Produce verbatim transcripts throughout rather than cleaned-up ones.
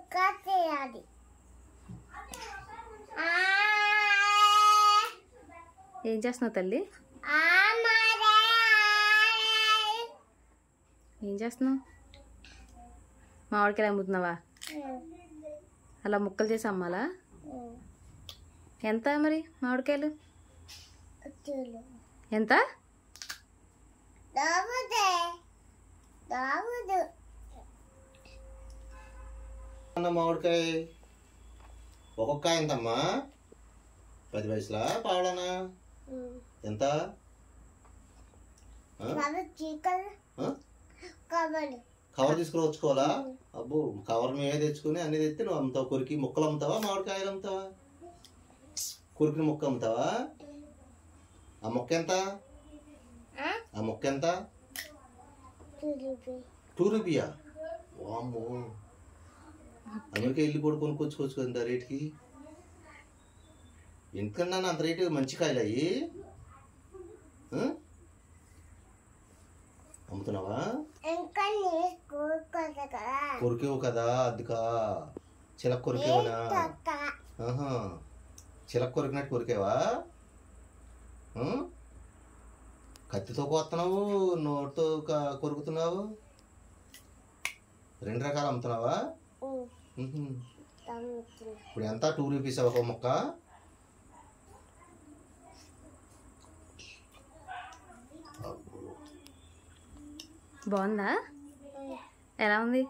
ఏం చేస్తున్నావు తల్లి? ఏం చేస్తున్నావు? మామిడికాయలు అమ్ముతున్నావా? అలా ముక్కలు చేసి అమ్మాలా? ఎంత మరి మామిడికాయలు? ఎంత? మామిడికాయ ఒక్కొక్క ఎంతమ్మా? పది పైసలా పావడానా? ఎంత? కవర్ తీసుకుని వచ్చుకోవాలా? అబ్బో కవర్ మీద తెచ్చుకుని అన్ని తెచ్చి నువ్వు అమ్ముతావు. కొరికి ముక్కలు అమ్ముతావా మామిడికాయలు అమ్ముతావా? కొరికిన ముక్క అమ్ముతావా? ఆ మొక్క ఎంత? ఆ మొక్క ఎంత? టూ రూపీయా? వామ్మో, అమెరికా వెళ్ళి కూడా కొనుక్కొచ్చుకోవచ్చు కదా రేటుకి. ఎందుకన్నా అంత రేటు? మంచి కాయలు అయ్యి అమ్ముతున్నావా? కొరికేవు కదా అద్దుకా? చిలక కొరికేవనా? చిలక కొరికినట్టు కొరికేవా? కత్తితో కోస్తున్నావు, నోటితో కొరుకుతున్నావు, రెండు రకాలు అమ్ముతున్నావా? ఇప్పుడు ఎంత? టూ రూపీస్ ఒక మొక్క? బాగుందా? ఎలా ఉంది?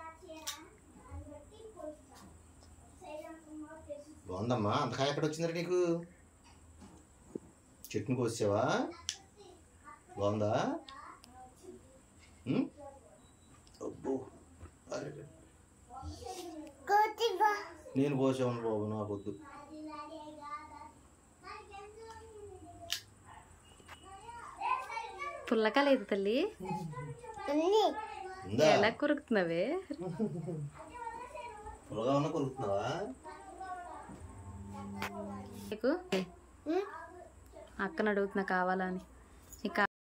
బాగుందమ్మా. అంతకాయ ఎక్కడ వచ్చిందంటే నీకు? చెట్టుని కోసావా? బాగుందా? అబ్బో నేను కోసాను బాబు, నాకు వద్దు. పుల్లక లేదు తల్లి, ఎలా కొరుకుతున్నావే? పుల్లగా ఉన్నా కొరుకుతున్నావా? నీకు అక్కను అడుగుతున్నా కావాలా అని.